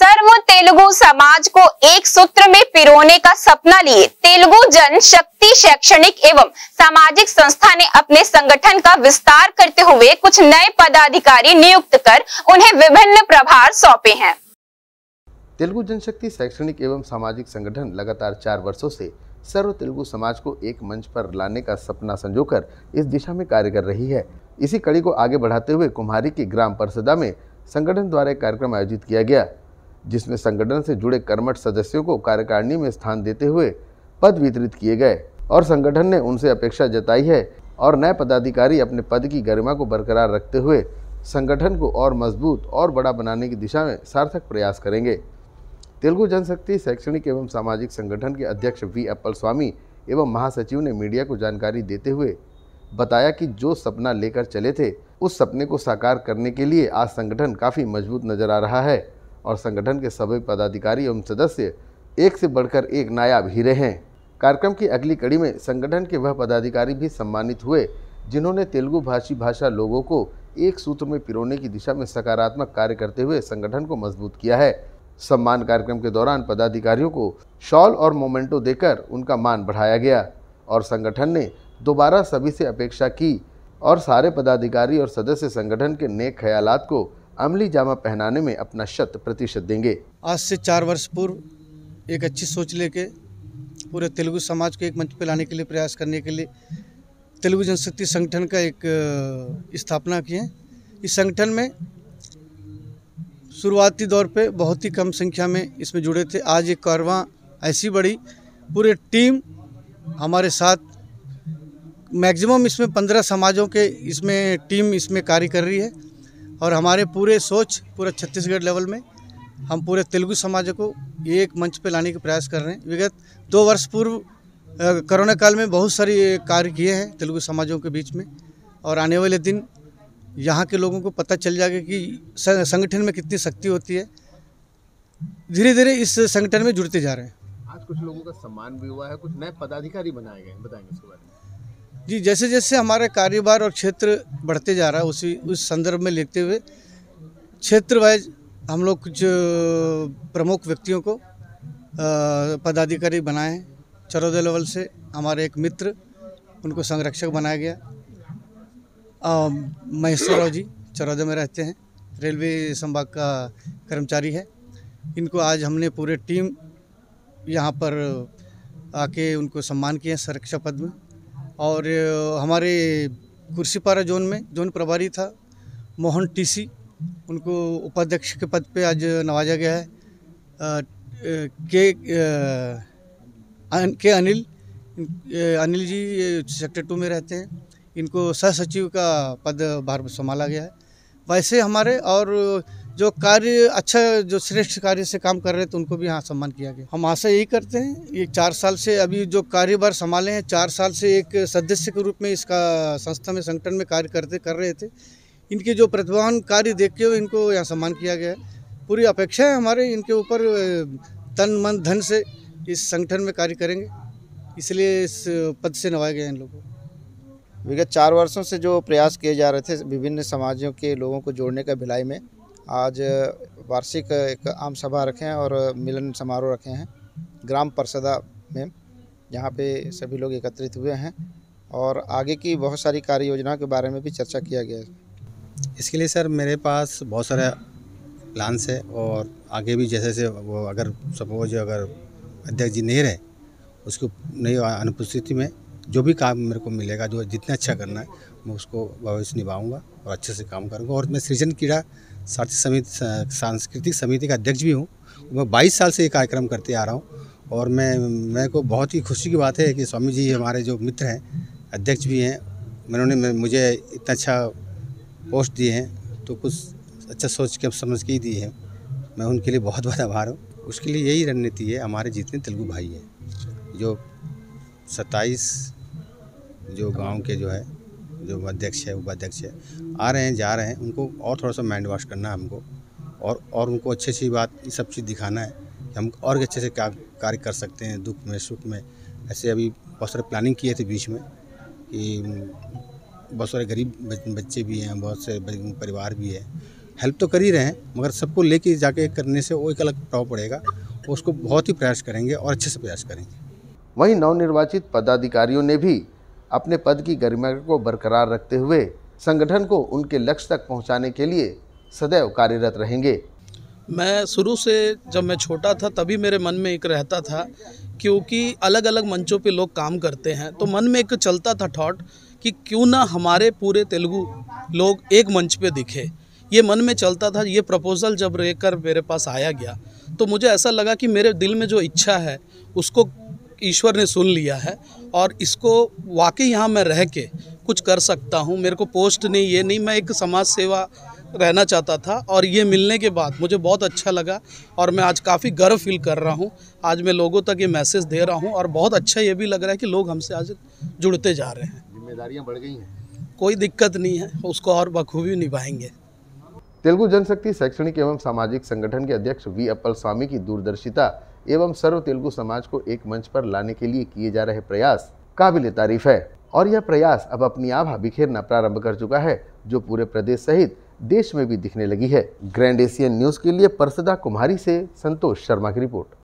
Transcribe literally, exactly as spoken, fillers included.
सर्व तेलुगु समाज को एक सूत्र में पिरोने का सपना लिए तेलुगु जनशक्ति शैक्षणिक एवं सामाजिक संस्था ने अपने संगठन का विस्तार करते हुए कुछ नए पदाधिकारी नियुक्त कर उन्हें विभिन्न प्रभार सौंपे हैं। तेलुगु जनशक्ति शैक्षणिक एवं सामाजिक संगठन लगातार चार वर्षों से सर्व तेलुगु समाज को एक मंच पर लाने का सपना संजोकर इस दिशा में कार्य कर रही है। इसी कड़ी को आगे बढ़ाते हुए कुम्हारी की ग्राम परिषदा में संगठन द्वारा एक कार्यक्रम आयोजित किया गया, जिसमें संगठन से जुड़े कर्मठ सदस्यों को कार्यकारिणी में स्थान देते हुए पद वितरित किए गए और संगठन ने उनसे अपेक्षा जताई है और नए पदाधिकारी अपने पद की गरिमा को बरकरार रखते हुए संगठन को और मजबूत और बड़ा बनाने की दिशा में सार्थक प्रयास करेंगे। तेलुगु जनशक्ति शैक्षणिक एवं सामाजिक संगठन के अध्यक्ष वी अप्पल स्वामी एवं महासचिव ने मीडिया को जानकारी देते हुए बताया कि जो सपना लेकर चले थे उस सपने को साकार करने के लिए आज संगठन काफ़ी मजबूत नजर आ रहा है और संगठन के सभी पदाधिकारी एवं सदस्य एक से बढ़कर एक नायाब हीरे हैं। कार्यक्रम की अगली कड़ी में संगठन के वह पदाधिकारी भी सम्मानित हुए जिन्होंने तेलुगु भाषी भाषा लोगों को एक सूत्र में पिरोने की दिशा में सकारात्मक कार्य करते हुए संगठन को मजबूत किया है। सम्मान कार्यक्रम के दौरान पदाधिकारियों को शॉल और मोमेंटो देकर उनका मान बढ़ाया गया और संगठन ने दोबारा सभी से अपेक्षा की और सारे पदाधिकारी और सदस्य संगठन के नेक ख्यालात को अमली जामा पहनाने में अपना शत प्रतिशत देंगे। आज से चार वर्ष पूर्व एक अच्छी सोच लेके पूरे तेलुगु समाज को एक मंच पर लाने के लिए प्रयास करने के लिए तेलुगु जनशक्ति संगठन का एक स्थापना की है। इस संगठन में शुरुआती दौर पे बहुत ही कम संख्या में इसमें जुड़े थे। आज एक कारवां ऐसी बड़ी पूरे टीम हमारे साथ, मैक्सिमम इसमें पंद्रह समाजों के इसमें टीम इसमें कार्य कर रही है और हमारे पूरे सोच पूरा छत्तीसगढ़ लेवल में हम पूरे तेलुगु समाज को एक मंच पे लाने के प्रयास कर रहे हैं। विगत दो वर्ष पूर्व कोरोना काल में बहुत सारे कार्य किए हैं तेलुगु समाजों के बीच में और आने वाले दिन यहाँ के लोगों को पता चल जाएगा कि संगठन में कितनी शक्ति होती है। धीरे धीरे इस संगठन में जुड़ते जा रहे हैं। आज कुछ लोगों का सम्मान भी हुआ है, कुछ नए पदाधिकारी बनाए गए, बताएंगे इसके बारे में। जी, जैसे जैसे हमारा कार्यभार और क्षेत्र बढ़ते जा रहा है उसी उस संदर्भ में लेते हुए क्षेत्र वाइज हम लोग कुछ प्रमुख व्यक्तियों को पदाधिकारी बनाए हैं। चरौदा लेवल से हमारे एक मित्र उनको संरक्षक बनाया गया। महेश्वर राव जी चरौदा में रहते हैं, रेलवे संभाग का कर्मचारी है। इनको आज हमने पूरे टीम यहाँ पर आके उनको सम्मान किया संरक्षक पद में। और हमारे कुर्सीपारा जोन में जोन प्रभारी था मोहन टीसी, उनको उपाध्यक्ष के पद पे आज नवाजा गया है। आ, के आ, के अनिल अनिल जी सेक्टर टू में रहते हैं, इनको सह सचिव का पद भार संभाला गया है। वैसे हमारे और जो कार्य अच्छा जो श्रेष्ठ कार्य से काम कर रहे थे उनको भी यहाँ सम्मान किया गया। हम आशा यही करते हैं, ये चार साल से अभी जो कार्यभार संभाले हैं, चार साल से एक सदस्य के रूप में इसका संस्था में संगठन में कार्य करते कर रहे थे, इनके जो प्रतिभावान कार्य देख के इनको यहाँ सम्मान किया गया है। पूरी अपेक्षा है हमारे इनके ऊपर तन मन धन से इस संगठन में कार्य करेंगे, इसलिए इस पद से नवाया गया इन लोगों को। विगत चार वर्षों से जो प्रयास किए जा रहे थे विभिन्न समाजों के लोगों को जोड़ने का भिलाई में, आज वार्षिक एक आम सभा रखे हैं और मिलन समारोह रखे हैं ग्राम परिषदा में, जहाँ पे सभी लोग एकत्रित हुए हैं और आगे की बहुत सारी कार्य योजनाओं के बारे में भी चर्चा किया गया है। इसके लिए सर मेरे पास बहुत सारे प्लान्स है और आगे भी जैसे जैसे वो अगर सपोज अगर अध्यक्ष जी नहीं रहे उसको नई अनुपस्थिति में जो भी काम मेरे को मिलेगा, जो जितना अच्छा करना है मैं उसको भविष्य निभाऊंगा और अच्छे से काम करूंगा। और मैं सृजन क्रीड़ा साथी समिति सांस्कृतिक समिति का अध्यक्ष भी हूं। मैं बाईस साल से ये कार्यक्रम करते आ रहा हूं और मैं मेरे को बहुत ही खुशी की बात है कि स्वामी जी हमारे जो मित्र हैं, अध्यक्ष भी हैं, उन्होंने मुझे इतना अच्छा पोस्ट दिए हैं तो कुछ अच्छा सोच के समझ के ही दिए हैं। मैं उनके लिए बहुत बहुत आभार हूँ। उसके लिए यही रणनीति है, हमारे जितने तेलुगु भाई हैं जो सत्ताईस जो गांव के जो है जो अध्यक्ष है उपाध्यक्ष है आ रहे हैं जा रहे हैं, उनको और थोड़ा सा माइंड वॉश करना है हमको और और उनको अच्छी अच्छी बात ये सब चीज़ दिखाना है कि हम और अच्छे से क्या कार्य कर सकते हैं दुख में सुख में। ऐसे अभी बहुत सारे प्लानिंग किए थे बीच में कि बहुत सारे गरीब बच्चे भी हैं, बहुत से परिवार भी है, हेल्प तो कर ही रहे हैं, मगर सबको लेके जाके करने से वो एक अलग प्रभाव पड़ेगा। उसको बहुत ही प्रयास करेंगे और अच्छे से प्रयास करेंगे। वहीं नवनिर्वाचित पदाधिकारियों ने भी अपने पद की गरिमा को बरकरार रखते हुए संगठन को उनके लक्ष्य तक पहुंचाने के लिए सदैव कार्यरत रहेंगे। मैं शुरू से जब मैं छोटा था तभी मेरे मन में एक रहता था, क्योंकि अलग अलग मंचों पे लोग काम करते हैं तो मन में एक चलता था थॉट कि क्यों ना हमारे पूरे तेलुगु लोग एक मंच पे दिखे। ये मन में चलता था। ये प्रपोज़ल जब लेकर मेरे पास आया गया तो मुझे ऐसा लगा कि मेरे दिल में जो इच्छा है उसको ईश्वर ने सुन लिया है और इसको वाकई यहाँ मैं रह के कुछ कर सकता हूँ। मेरे को पोस्ट नहीं, ये नहीं, मैं एक समाज सेवा रहना चाहता था और ये मिलने के बाद मुझे बहुत अच्छा लगा और मैं आज काफ़ी गर्व फील कर रहा हूँ। आज मैं लोगों तक ये मैसेज दे रहा हूँ और बहुत अच्छा ये भी लग रहा है कि लोग हमसे आज जुड़ते जा रहे हैं। जिम्मेदारियां बढ़ गई हैं, कोई दिक्कत नहीं है, उसको और बखूबी निभाएंगे। तेलुगु जनशक्ति शैक्षणिक एवं सामाजिक संगठन के अध्यक्ष वी अप्पल स्वामी की दूरदर्शिता एवं सर्व तेलुगु समाज को एक मंच पर लाने के लिए किए जा रहे प्रयास काबिल तारीफ है और यह प्रयास अब अपनी आभा बिखेरना प्रारंभ कर चुका है, जो पूरे प्रदेश सहित देश में भी दिखने लगी है। ग्रैंड एशियन न्यूज के लिए परसदा कुम्हारी से संतोष शर्मा की रिपोर्ट।